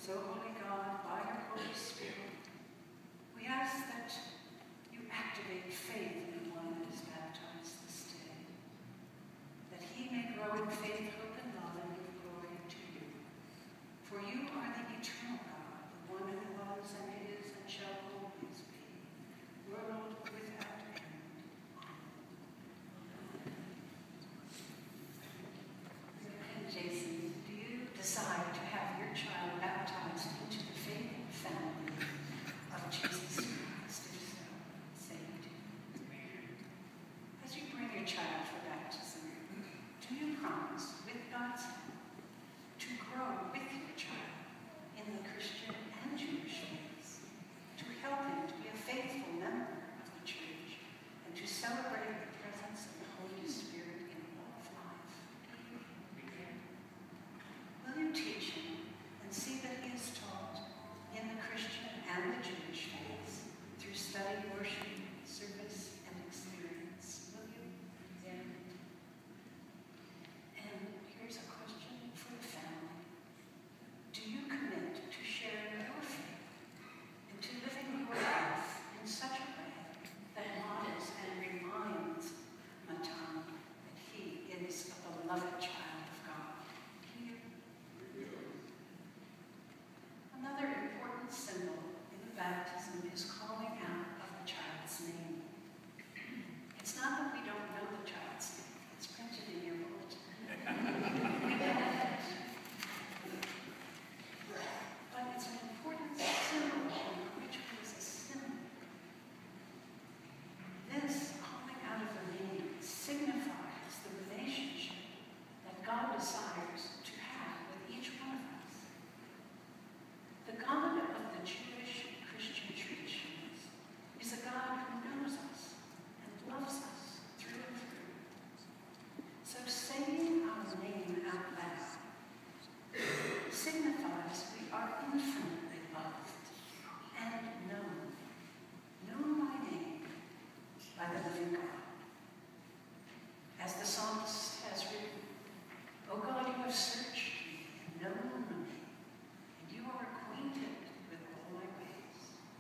So, Holy God, by your Holy Spirit, we ask that you activate faith in one that is baptized this day, that he may grow in faith, hope, and love, and give glory to you. For you are the eternal God, the one who was and is and shall always be, world without end. And Jason, do you decide to have your child baptized into the faith and family of Jesus Christ? If so, say you do. As you bring your child for baptism, do you promise, with God's help, to grow with your child in the Christian and Jewish faiths, to help him to be a faithful member of the church, and to celebrate the presence of the Holy Spirit in all of life? Will you teach him and see that he is taught in the Christian and the Jewish faiths through study, worship, service, and experience? Will you? Yeah. And here's a question for the family. Do you commit to sharing your faith and to living your life in such a way that models and reminds Mattan that he is a beloved child of God? Another important symbol in the baptism is calling out of the child's name. It's not that we don't know the child's name. It's printed in your bulletin. But it's an important symbol in which it is a symbol. This calling out of the name signifies the relationship that God desires to have with each one of us. The God of the Jewish Christian traditions is a God who knows us and loves us through and through. So saying our name out loud signifies we are infinitely loved and known. Known by name by the living God. As the psalmist has written, O God, you have searched me and known me, and you are acquainted with all my ways.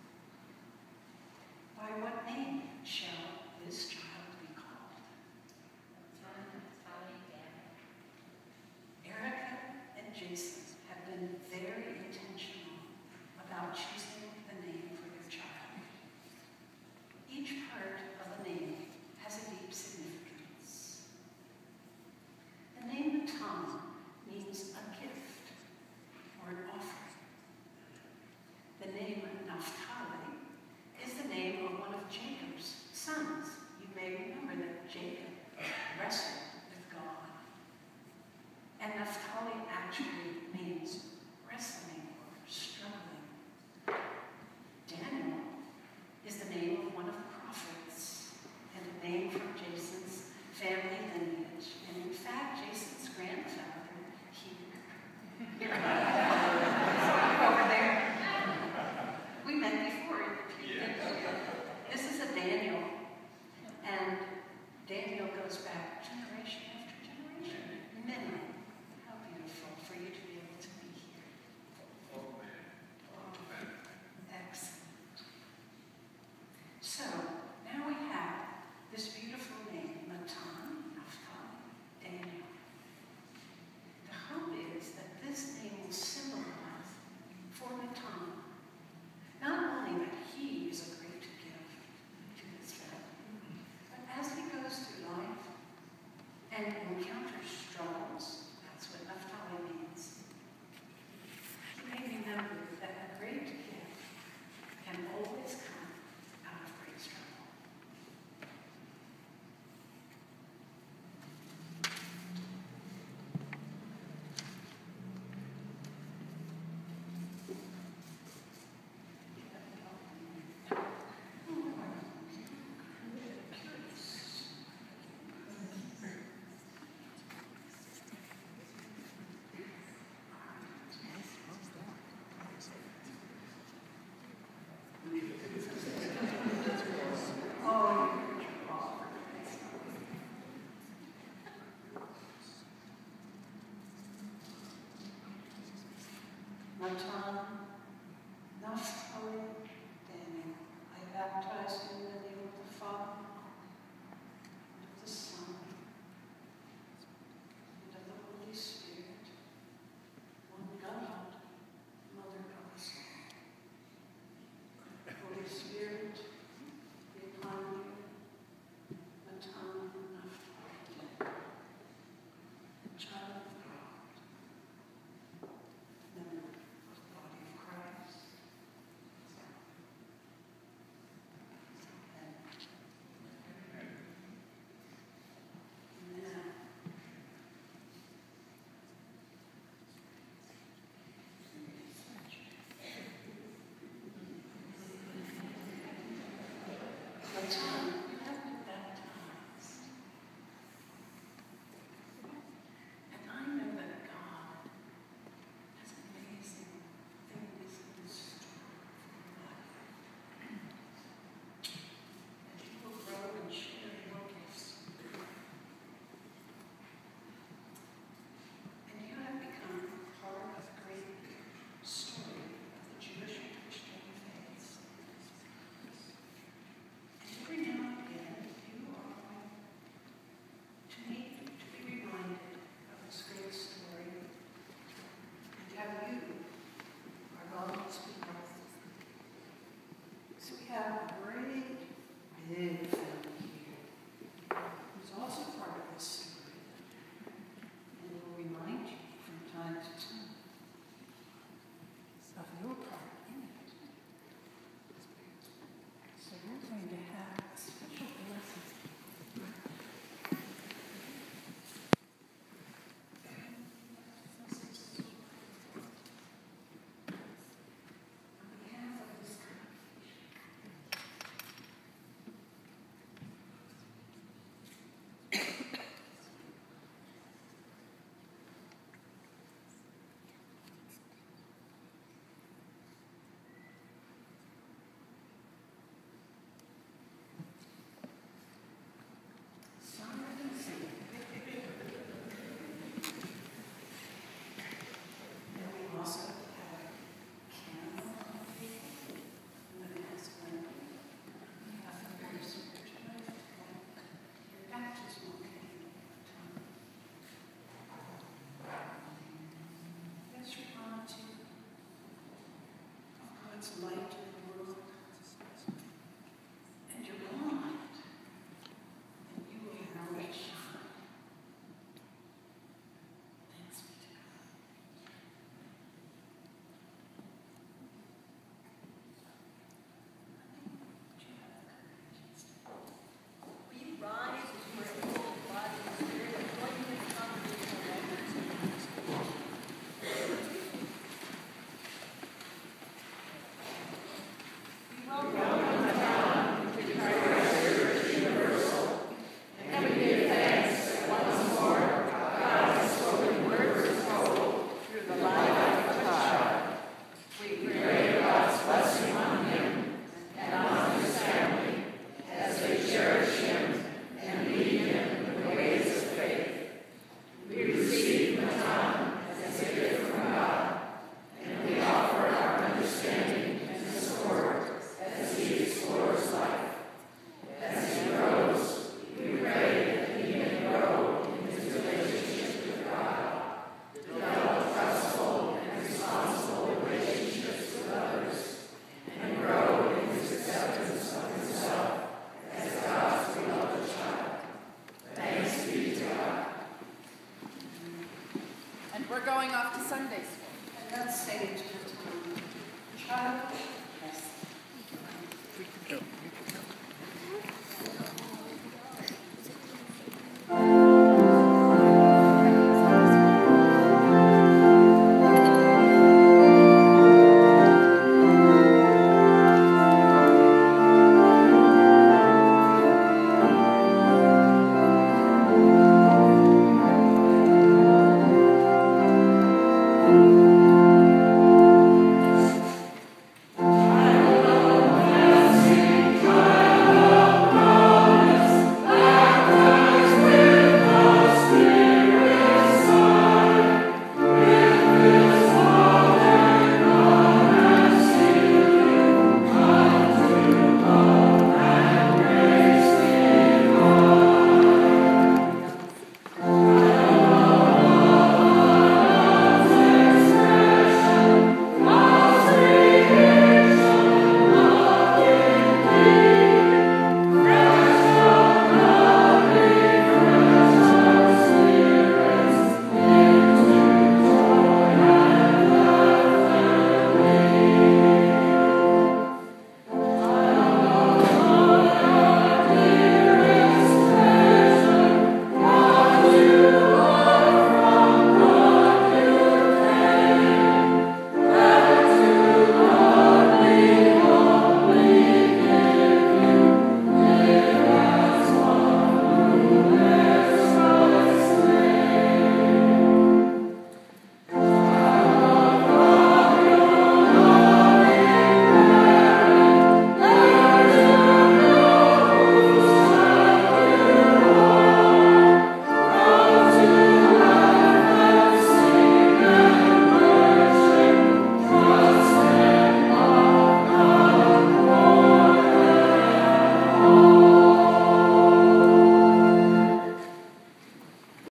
By what name shall this child be called? Mattan Naphtali Daniel. Erica and Jason have been very intentional about choosing the name for their child. Each part of a name has a deep significance. The name Mattan means a gift or an offering. The name Naphtali is the name of one of Jacob's sons. You may remember that Jacob wrestled with God. And Naphtali actually means wrestling or struggling. Daniel is the name of one of the prophets and a name from Jason's family lineage. And in fact, Jason's grandfather, over there, we met before. This is a Daniel, and Daniel goes back generation after generation. Many. How beautiful for you to be a Mattan Naphtali Daniel. I baptize you in the name of the Father, and of the Son, and of the Holy Spirit, one God, Mother of us all. Holy Spirit, be upon you. Mattan Naphtali Daniel, child of God, member of the body of Christ. Amen. Mattan, you have been baptized. And I know that God has amazing things in store for your life. And you will grow and share your gifts. And you have become part of the great story of the Jewish and Christian faiths. And every now and again, you are going to need to be reminded of this great story, and how you are God's people. So we have a great, big family here, who's also part of this story, and will remind you from time to time of your part in it. So we're going to have a special blessing. On behalf of this congregation, and we also have candle, and then ask Wendy, after your spiritual life, your baptismal candle. Let's remind you of God's light in the world, and your own light, and you will know it shine. Thanks be to God. Will you rise as you are able, body and spirit, and join in this congregational reverence? We welcome And we're going off to Sunday school. And let's say to the time, child,